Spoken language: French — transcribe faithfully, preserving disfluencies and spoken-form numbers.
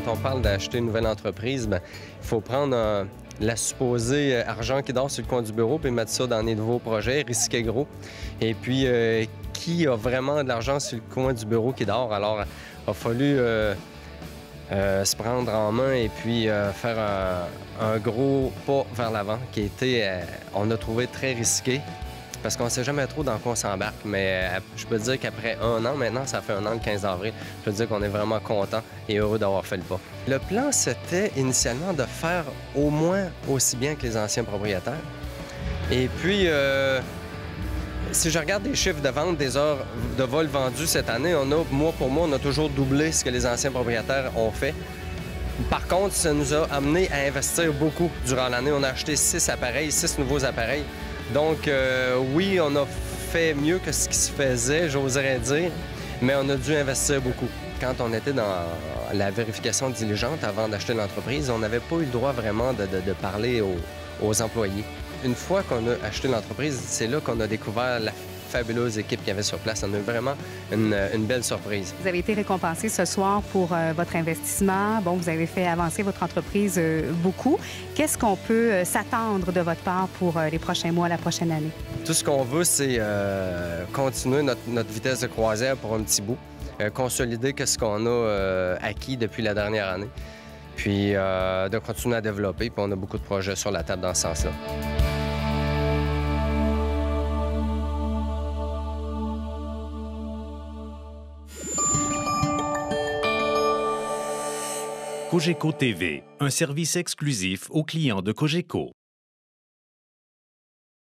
on parle d'acheter une nouvelle entreprise, bien, il faut prendre euh, la supposée argent qui dort sur le coin du bureau puis mettre ça dans des nouveaux projets, risquer gros. Et puis, euh, qui a vraiment de l'argent sur le coin du bureau qui dort? Alors, il a fallu euh, euh, se prendre en main et puis euh, faire un, un gros pas vers l'avant qui a été, euh, on a trouvé très risqué. Parce qu'on ne sait jamais trop dans quoi on s'embarque, mais euh, je peux te dire qu'après un an, maintenant, ça fait un an le quinze avril, je peux te dire qu'on est vraiment content et heureux d'avoir fait le pas. Le plan, c'était initialement de faire au moins aussi bien que les anciens propriétaires. Et puis, euh, si je regarde les chiffres de vente des heures de vol vendues cette année, on a, mois pour mois, on a toujours doublé ce que les anciens propriétaires ont fait. Par contre, ça nous a amené à investir beaucoup durant l'année. On a acheté six appareils, six nouveaux appareils. Donc, euh, oui, on a fait mieux que ce qui se faisait, j'oserais dire, mais on a dû investir beaucoup. Quand on était dans la vérification diligente avant d'acheter l'entreprise, on n'avait pas eu le droit vraiment de, de, de parler aux, aux employés. Une fois qu'on a acheté l'entreprise, c'est là qu'on a découvert la fabuleuse équipe qu'il y avait sur place. On a eu vraiment une, une belle surprise. Vous avez été récompensé ce soir pour euh, votre investissement. Bon, vous avez fait avancer votre entreprise euh, beaucoup. Qu'est-ce qu'on peut euh, s'attendre de votre part pour euh, les prochains mois, la prochaine année? Tout ce qu'on veut, c'est euh, continuer notre, notre vitesse de croisière pour un petit bout, euh, consolider ce qu'on a euh, acquis depuis la dernière année, puis euh, de continuer à développer. Puis on a beaucoup de projets sur la table dans ce sens-là. Cogeco T V, un service exclusif aux clients de Cogeco.